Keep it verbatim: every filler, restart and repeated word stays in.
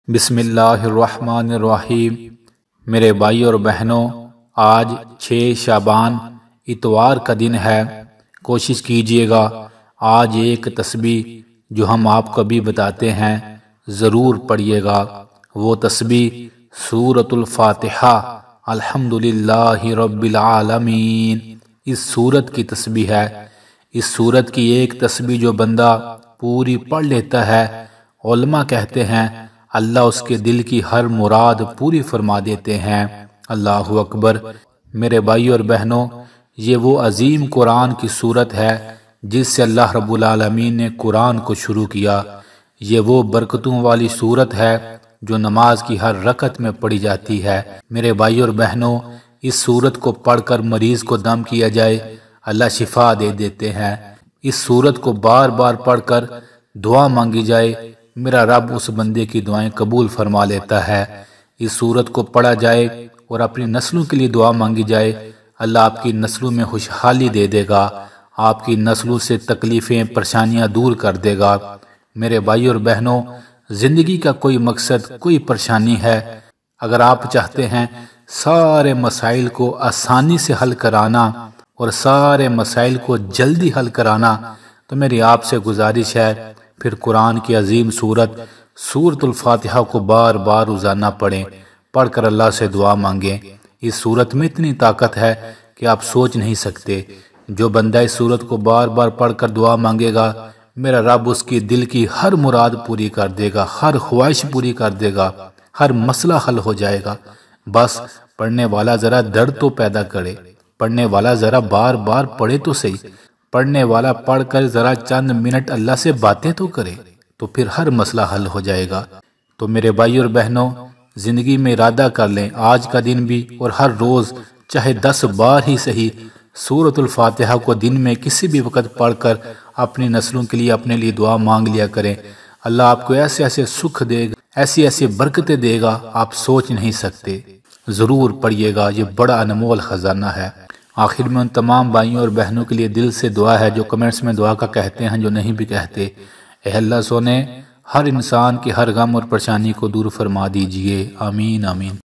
بسم اللہ الرحمن الرحیم۔ میرے بھائی اور بہنوں، آج چھ شابان اتوار کا دن ہے۔ کوشش کیجئے گا آج ایک تسبیح جو ہم آپ کو بھی بتاتے ہیں ضرور پڑھیے گا۔ وہ تسبیح سورۃ الفاتحہ الحمدللہ رب العالمین اس سورت کی تسبیح ہے۔ اس سورت کی ایک تسبیح جو بندہ پوری پڑھ لیتا ہے، علماء کہتے ہیں اللہ اس کے دل کی ہر مراد پوری فرما دیتے ہیں۔ اللہ اکبر۔ میرے بھائی اور بہنوں، یہ وہ عظیم قرآن کی سورت ہے جس سے اللہ رب العالمین نے قرآن کو شروع کیا۔ یہ وہ برکتوں والی سورت ہے جو نماز کی ہر رکعت میں پڑھی جاتی ہے۔ میرے بھائی اور بہنوں، اس سورت کو پڑھ کر مریض کو دم کیا جائے، اللہ شفا دے دیتے ہیں۔ اس سورت کو بار بار پڑھ کر دعا مانگی جائے، میرا رب اس بندے کی دعائیں قبول فرما لیتا ہے۔ اس سورت کو پڑھا جائے اور اپنی نسلوں کے لیے دعا مانگی جائے، اللہ آپ کی نسلوں میں خوشحالی دے دے گا، آپ کی نسلوں سے تکلیفیں پریشانیاں دور کر دے گا۔ میرے بھائی اور بہنوں، زندگی کا کوئی مقصد، کوئی پریشانی ہے، اگر آپ چاہتے ہیں سارے مسائل کو آسانی سے حل کرانا اور سارے مسائل کو جلدی حل کرانا، تو میری آپ سے گزارش ہے پھر قرآن کی عظیم سورت سورۃ الفاتحہ کو بار بار روزانہ پڑھیں، پڑھ کر اللہ سے دعا مانگیں۔ اس سورت میں اتنی طاقت ہے کہ آپ سوچ نہیں سکتے۔ جو بندہ اس سورت کو بار بار پڑھ کر دعا مانگے گا، میرا رب اس کی دل کی ہر مراد پوری کر دے گا، ہر خواہش پوری کر دے گا، ہر مسئلہ حل ہو جائے گا۔ بس پڑھنے والا ذرا درد تو پیدا کرے، پڑھنے والا ذرا بار بار پڑھے تو صحیح، پڑھنے والا پڑھ کر ذرا چند منٹ اللہ سے باتیں تو کرے، تو پھر ہر مسئلہ حل ہو جائے گا۔ تو میرے بھائی اور بہنوں، زندگی میں ارادہ کر لیں آج کا دن بھی اور ہر روز چاہے دس بار ہی صحیح سورۃ الفاتحہ کو دن میں کسی بھی وقت پڑھ کر اپنی نسلوں کے لیے اپنے لیے دعا مانگ لیا کریں۔ اللہ آپ کو ایسے ایسے سکھ دے گا، ایسی ایسی برکتیں دے گا، آپ سوچ نہیں سکتے۔ ضرور پڑھیے گا، یہ بڑا انمول خزانہ ہے۔ آخر میں ان تمام بھائیوں اور بہنوں کے لیے دل سے دعا ہے جو کمنٹس میں دعا کا کہتے ہیں، جو نہیں بھی کہتے۔ اے اللہ سونے، ہر انسان کی ہر غم اور پریشانی کو دور فرما دیجئے، آمین آمین۔